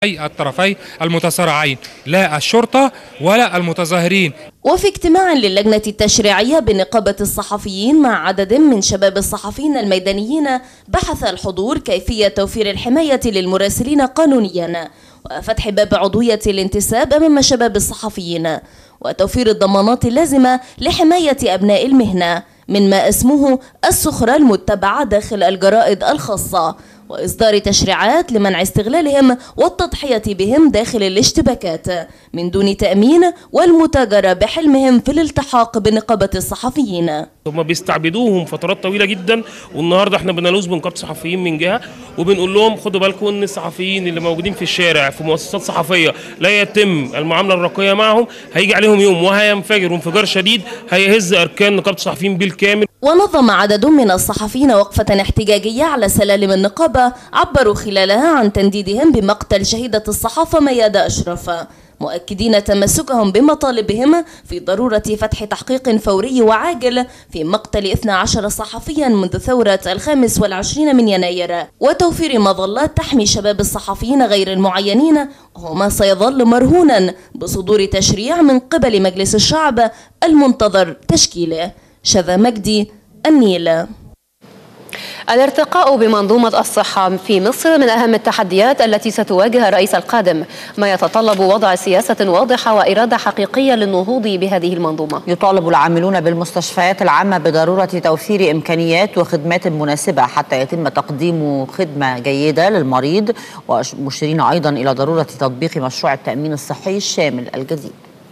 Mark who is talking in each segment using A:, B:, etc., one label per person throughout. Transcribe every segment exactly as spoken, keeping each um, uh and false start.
A: الطرفين المتصارعين، لا الشرطة ولا المتظاهرين.
B: وفي اجتماع للجنة التشريعية بنقابة الصحفيين مع عدد من شباب الصحفيين الميدانيين، بحث الحضور كيفية توفير الحماية للمراسلين قانونيا، وفتح باب عضوية الانتساب أمام شباب الصحفيين، وتوفير الضمانات اللازمة لحماية أبناء المهنة مما اسمه السخرة المتبعة داخل الجرائد الخاصة، وإصدار تشريعات لمنع استغلالهم والتضحية بهم داخل الاشتباكات من دون تأمين والمتاجرة بحلمهم في الالتحاق بنقابة الصحفيين.
C: هم بيستعبدوهم فترات طويلة جدا، والنهارده احنا بنلوذ بنقابة الصحفيين من جهة وبنقول لهم خدوا بالكم ان الصحفيين اللي موجودين في الشارع في مؤسسات صحفية لا يتم المعاملة الراقية معهم، هيجي عليهم يوم وهينفجر انفجار شديد هيهز أركان نقابة الصحفيين بالكامل.
B: ونظم عدد من الصحفيين وقفة احتجاجية على سلالم النقابة عبروا خلالها عن تنديدهم بمقتل شهيدة الصحافة ميادة أشرف، مؤكدين تمسكهم بمطالبهم في ضرورة فتح تحقيق فوري وعاجل في مقتل اثني عشر صحفيا منذ ثورة الخامس والعشرين من يناير، وتوفير مظلات تحمي شباب الصحفيين غير المعينين، وهو ما سيظل مرهونا بصدور تشريع من قبل مجلس الشعب المنتظر تشكيله. شذا مجدي، النيل.
D: الارتقاء بمنظومة الصحة في مصر من أهم التحديات التي ستواجه الرئيس القادم، ما يتطلب وضع سياسة واضحة وإرادة حقيقية للنهوض بهذه المنظومة.
E: يطالب العاملون بالمستشفيات العامة بضرورة توفير إمكانيات وخدمات مناسبة حتى يتم تقديم خدمة جيدة للمريض، ومشيرين أيضا إلى ضرورة تطبيق مشروع التأمين الصحي الشامل الجديد.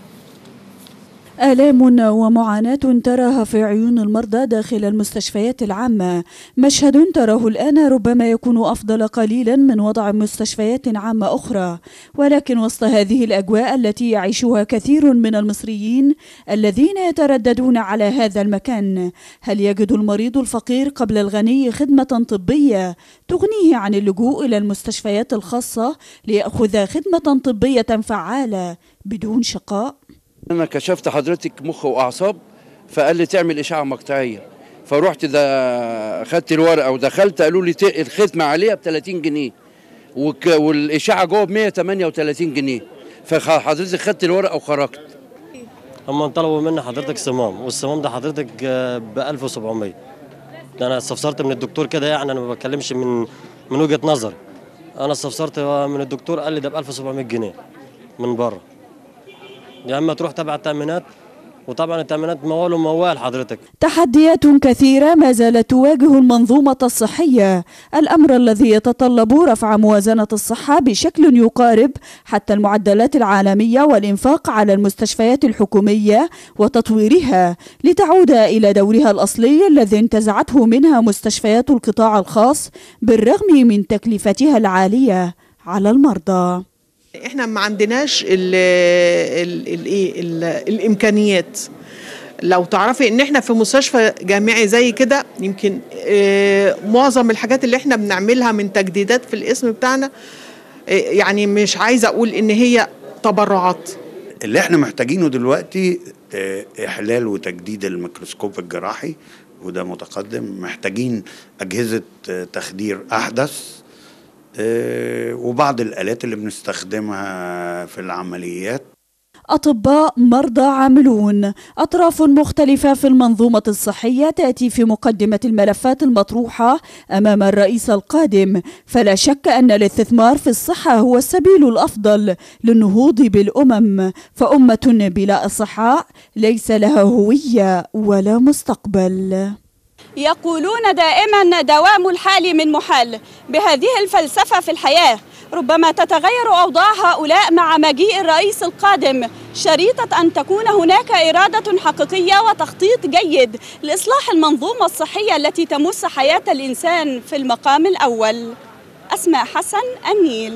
F: آلام ومعاناة تراها في عيون المرضى داخل المستشفيات العامة، مشهد تراه الآن ربما يكون أفضل قليلا من وضع مستشفيات عامة أخرى، ولكن وسط هذه الأجواء التي يعيشها كثير من المصريين الذين يترددون على هذا المكان، هل يجد المريض الفقير قبل الغني خدمة طبية تغنيه عن اللجوء إلى المستشفيات الخاصة ليأخذ خدمة طبية فعالة بدون شقاء؟
G: أنا كشفت حضرتك مخ وأعصاب، فقال لي تعمل إشعة مقطعية، فروحت ده خدت الورقة ودخلت قالوا لي الختمة عليها ب ثلاثين جنيه والإشعة جوه ب مئة وثمانية وثلاثين جنيه، فحضرتك خدت الورقة وخرجت.
H: أما طلبوا مني حضرتك صمام، والصمام ده حضرتك ب ألف وسبعمية. أنا استفسرت من الدكتور كده، يعني أنا ما بتكلمش من من وجهة نظري، أنا استفسرت من الدكتور قال لي ده ب ألف وسبعمية جنيه من بره. يا اما تروح تبع التامينات، وطبعا التامينات موال وموال حضرتك.
F: تحديات كثيرة ما زالت تواجه المنظومة الصحية، الأمر الذي يتطلب رفع موازنة الصحة بشكل يقارب حتى المعدلات العالمية والإنفاق على المستشفيات الحكومية وتطويرها لتعود إلى دورها الأصلي الذي انتزعته منها مستشفيات القطاع الخاص بالرغم من تكلفتها العالية على المرضى.
I: احنا ما عندناش ال ال ال ال الامكانيات. لو تعرفي ان احنا في مستشفى جامعي زي كده، يمكن اه معظم الحاجات اللي احنا بنعملها من تجديدات في الاسم بتاعنا، اه يعني مش عايزه اقول ان هي تبرعات.
J: اللي احنا محتاجينه دلوقتي اه احلال وتجديد الميكروسكوب الجراحي، وده متقدم. محتاجين اجهزه اه تخدير احدث، وبعض الآلات اللي بنستخدمها في العمليات.
F: أطباء، مرضى، عاملون، أطراف مختلفة في المنظومة الصحية تأتي في مقدمة الملفات المطروحة أمام الرئيس القادم، فلا شك أن الاستثمار في الصحة هو السبيل الأفضل للنهوض بالأمم، فأمة بلا إصحاء ليس لها هوية ولا مستقبل.
K: يقولون دائما دوام الحال من محال. بهذه الفلسفة في الحياة ربما تتغير أوضاع هؤلاء مع مجيء الرئيس القادم، شريطة أن تكون هناك إرادة حقيقية وتخطيط جيد لإصلاح المنظومة الصحية التي تمس حياة الإنسان في المقام الأول. أسماء حسن، النيل.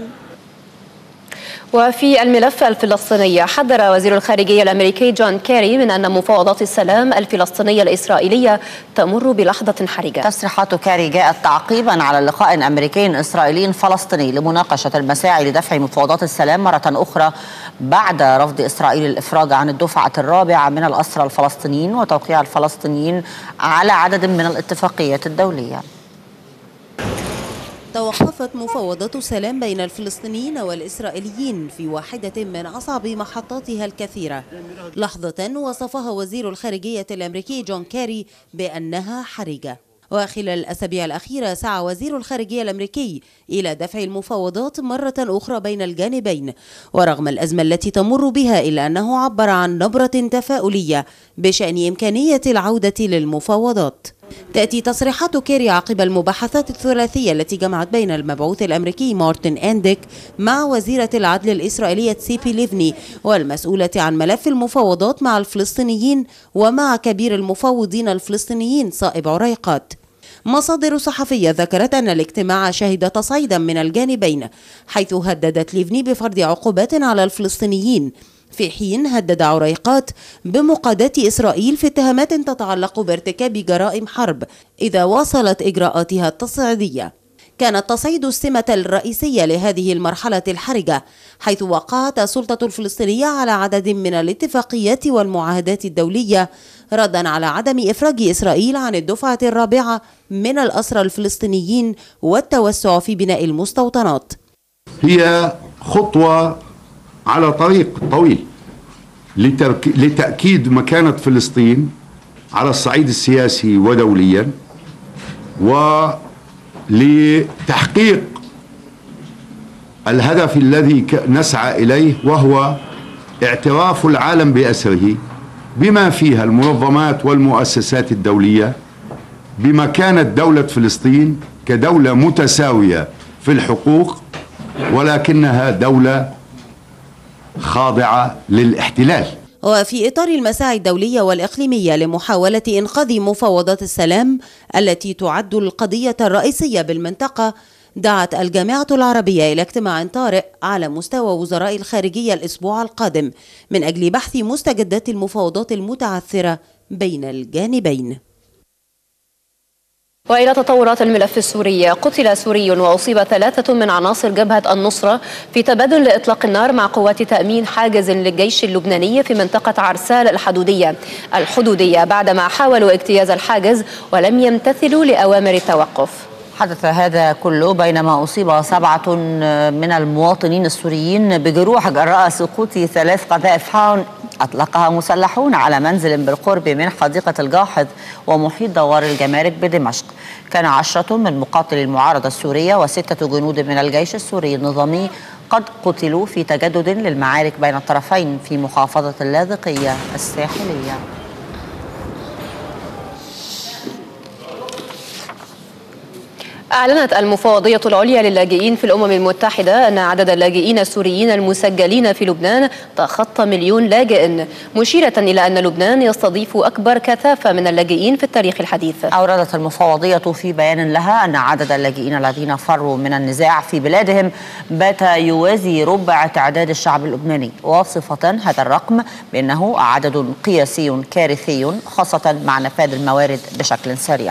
D: وفي الملف الفلسطيني، حذر وزير الخارجية الأمريكي جون كيري من أن مفاوضات السلام الفلسطينية الإسرائيلية تمر بلحظة حرجة.
E: تصريحات كيري جاءت تعقيبا على لقاء أمريكي إسرائيلي فلسطيني لمناقشة المساعي لدفع مفاوضات السلام مرة أخرى بعد رفض إسرائيل الإفراج عن الدفعة الرابعة من الأسرى الفلسطينيين وتوقيع الفلسطينيين على عدد من الاتفاقيات الدولية.
L: توقفت مفاوضات السلام بين الفلسطينيين والإسرائيليين في واحدة من أصعب محطاتها الكثيرة، لحظة وصفها وزير الخارجية الأمريكي جون كيري بأنها حرجة. وخلال الأسابيع الأخيرة سعى وزير الخارجية الأمريكي إلى دفع المفاوضات مرة أخرى بين الجانبين، ورغم الأزمة التي تمر بها إلا أنه عبر عن نبرة تفاؤلية بشأن إمكانية العودة للمفاوضات. تأتي تصريحات كيري عقب المباحثات الثلاثية التي جمعت بين المبعوث الأمريكي مارتن أنديك مع وزيرة العدل الإسرائيلية تسيبي ليفني والمسؤولة عن ملف المفاوضات مع الفلسطينيين ومع كبير المفاوضين الفلسطينيين صائب عريقات. مصادر صحفية ذكرت أن الاجتماع شهد تصعيدا من الجانبين، حيث هددت ليفني بفرض عقوبات على الفلسطينيين، في حين هدد عريقات بمقاداة إسرائيل في اتهامات تتعلق بارتكاب جرائم حرب إذا واصلت إجراءاتها التصعيدية. كان التصعيد السمة الرئيسية لهذه المرحلة الحرجة، حيث وقعت السلطة الفلسطينية على عدد من الاتفاقيات والمعاهدات الدولية ردا على عدم إفراج إسرائيل عن الدفعة الرابعة من الأسرى الفلسطينيين والتوسع في بناء المستوطنات.
M: هي خطوة على طريق طويل لتأكيد مكانة فلسطين على الصعيد السياسي ودوليا، ولتحقيق الهدف الذي نسعى إليه، وهو اعتراف العالم بأسره بما فيها المنظمات والمؤسسات الدولية بمكانة دولة فلسطين كدولة متساوية في الحقوق، ولكنها دولة خاضعة للاحتلال.
L: وفي إطار المساعي الدولية والإقليمية لمحاولة إنقاذ مفاوضات السلام التي تعد القضية الرئيسية بالمنطقة، دعت الجامعة العربية إلى اجتماع طارئ على مستوى وزراء الخارجية الأسبوع القادم من أجل بحث مستجدات المفاوضات المتعثرة بين الجانبين.
D: وإلى تطورات الملف السوري، قتل سوري وأصيب ثلاثة من عناصر جبهة النصرة في تبادل لإطلاق النار مع قوات تأمين حاجز للجيش اللبناني في منطقة عرسال الحدودية الحدودية بعدما حاولوا اجتياز الحاجز ولم يمتثلوا لأوامر التوقف.
E: حدث هذا كله بينما أصيب سبعة من المواطنين السوريين بجروح جراء سقوط ثلاث قذائف حون أطلقها مسلحون على منزل بالقرب من حديقة الجاحظ ومحيط دوار الجمارك بدمشق. كان عشرة من مقاتلي المعارضة السورية وستة جنود من الجيش السوري النظامي قد قتلوا في تجدد للمعارك بين الطرفين في محافظة اللاذقية الساحلية.
D: أعلنت المفوضية العليا للاجئين في الأمم المتحدة أن عدد اللاجئين السوريين المسجلين في لبنان تخطى مليون لاجئ، مشيرة إلى أن لبنان يستضيف أكبر كثافة من اللاجئين في التاريخ الحديث.
E: أوردت المفوضية في بيان لها أن عدد اللاجئين الذين فروا من النزاع في بلادهم بات يوازي ربع تعداد الشعب اللبناني، وصفة هذا الرقم بأنه عدد قياسي كارثي خاصة مع نفاذ الموارد بشكل سريع.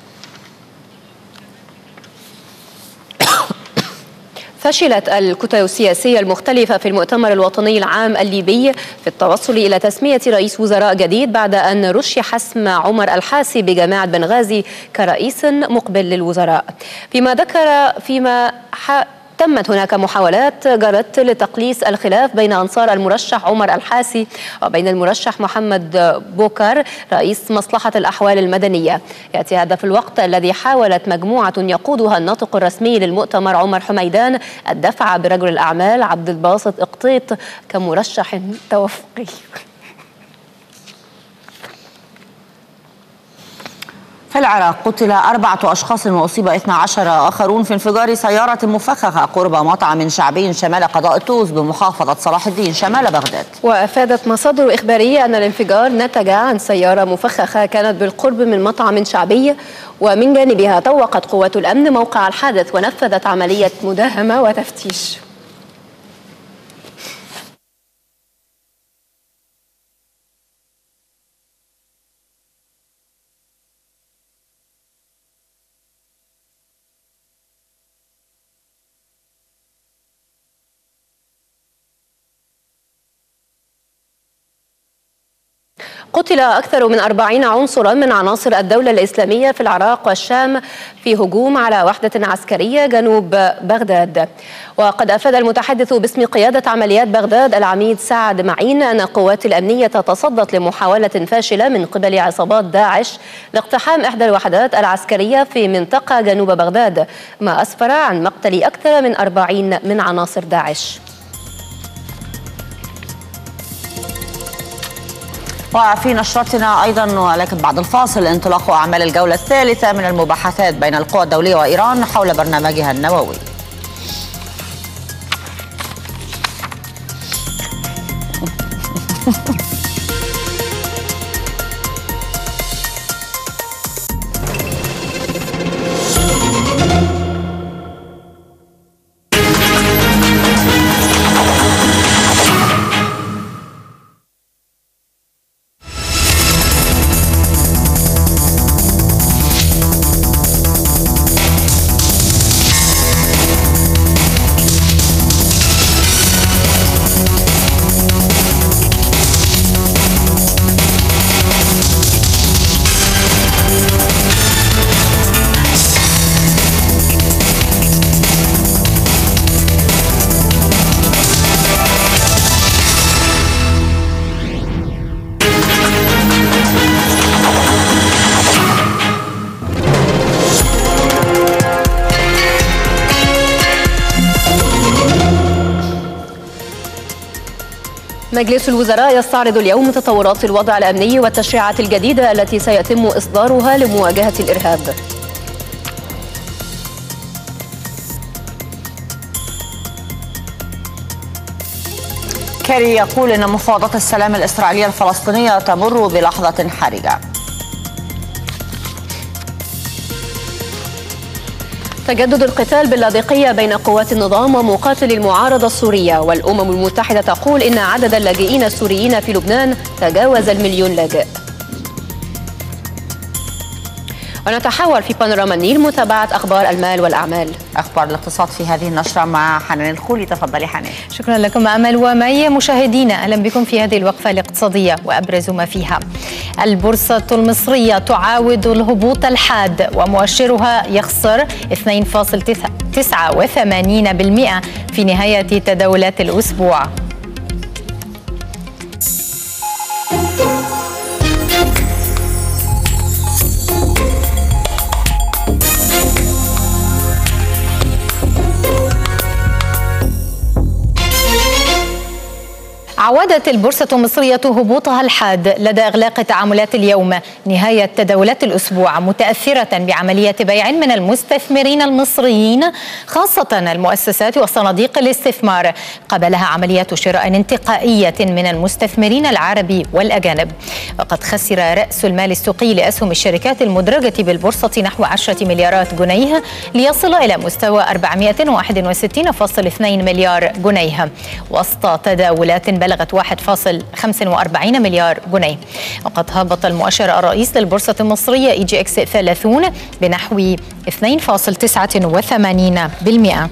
D: فشلت الكتل السياسية المختلفة في المؤتمر الوطني العام الليبي في التوصل إلى تسمية رئيس وزراء جديد بعد أن رشح اسم عمر الحاسي بجامعة بنغازي كرئيس مقبل للوزراء. فيما ذكر فيما ح... تمت هناك محاولات جرت لتقليص الخلاف بين أنصار المرشح عمر الحاسي وبين المرشح محمد بوكر رئيس مصلحة الأحوال المدنية. يأتي هذا في الوقت الذي حاولت مجموعة يقودها الناطق الرسمي للمؤتمر عمر حميدان الدفع برجل الأعمال عبد الباسط إقطيط كمرشح توافقي.
E: في العراق قتل أربعة أشخاص وأصيب اثنا عشر آخرون في انفجار سيارة مفخخة قرب مطعم شعبي شمال قضاء الطوز بمحافظة صلاح الدين شمال بغداد.
D: وأفادت مصادر إخبارية أن الانفجار نتج عن سيارة مفخخة كانت بالقرب من مطعم شعبي، ومن جانبها طوقت قوات الأمن موقع الحادث ونفذت عملية مداهمة وتفتيش. قتل أكثر من أربعين عنصرا من عناصر الدولة الإسلامية في العراق والشام في هجوم على وحدة عسكرية جنوب بغداد. وقد أفاد المتحدث باسم قيادة عمليات بغداد العميد سعد معين أن القوات الأمنية تصدت لمحاولة فاشلة من قبل عصابات داعش لاقتحام إحدى الوحدات العسكرية في منطقة جنوب بغداد، ما أسفر عن مقتل أكثر من أربعين من عناصر داعش.
E: وفي نشرتنا أيضا ولكن بعد الفاصل انطلاق أعمال الجولة الثالثة من المباحثات بين القوى الدولية وإيران حول برنامجها النووي.
D: مجلس الوزراء يستعرض اليوم تطورات الوضع الأمني والتشريعات الجديدة التي سيتم إصدارها لمواجهة الإرهاب.
E: كيري يقول إن مفاوضات السلام الإسرائيلية الفلسطينية تمر بلحظة حرجة.
D: تجدد القتال باللاذقية بين قوات النظام ومقاتلي المعارضة السورية، والأمم المتحدة تقول إن عدد اللاجئين السوريين في لبنان تجاوز المليون لاجئ. ونتحول في بانوراما النيل متابعة أخبار المال والأعمال.
E: أخبار الاقتصاد في هذه النشرة مع حنان الخولي. تفضلي حنان.
N: شكرا لكم أمل ومي. مشاهدينا أهلا بكم في هذه الوقفة الاقتصادية وأبرز ما فيها. البورصة المصرية تعاود الهبوط الحاد ومؤشرها يخسر اثنين فاصلة تسعة وثمانين بالمئة في نهاية تداولات الأسبوع. عودت البورصة المصرية هبوطها الحاد لدى إغلاق تعاملات اليوم نهاية تداولات الأسبوع، متأثرة بعملية بيع من المستثمرين المصريين خاصة المؤسسات وصناديق الاستثمار، قبلها عمليات شراء انتقائية من المستثمرين العرب والأجانب. وقد خسر رأس المال السوقي لأسهم الشركات المدرجة بالبورصة نحو عشرة مليارات جنيه ليصل إلى مستوى أربعمئة وواحد وستين فاصلة اثنين مليار جنيه وسط تداولات بلغت واحد فاصلة خمسة وأربعين مليار جنيه. وقد هبط المؤشر الرئيس للبورصة المصرية إي جي إكس ثلاثين بنحو اثنين فاصلة تسعة وثمانين بالمئة.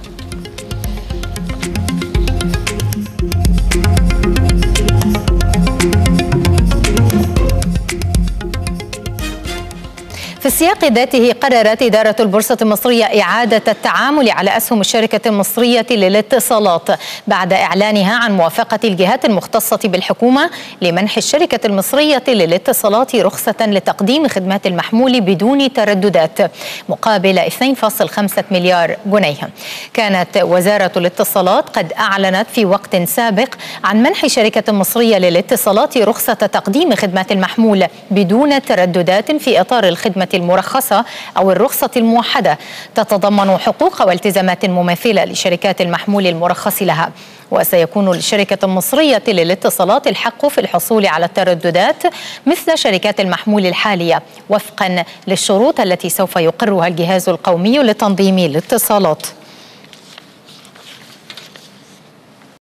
N: في السياق ذاته قررت إدارة البورصة المصرية إعادة التعامل على أسهم الشركة المصرية للاتصالات بعد إعلانها عن موافقة الجهات المختصة بالحكومة لمنح الشركة المصرية للاتصالات رخصة لتقديم خدمات المحمول بدون ترددات مقابل اثنين فاصلة خمسة مليار جنيه. كانت وزارة الاتصالات قد أعلنت في وقت سابق عن منح شركة مصرية للاتصالات رخصة تقديم خدمات المحمول بدون ترددات في إطار الخدمة المرخصة أو الرخصة الموحدة، تتضمن حقوق والتزامات مماثلة لشركات المحمول المرخص لها. وسيكون للشركة المصرية للاتصالات الحق في الحصول على الترددات مثل شركات المحمول الحالية وفقا للشروط التي سوف يقرها الجهاز القومي لتنظيم الاتصالات.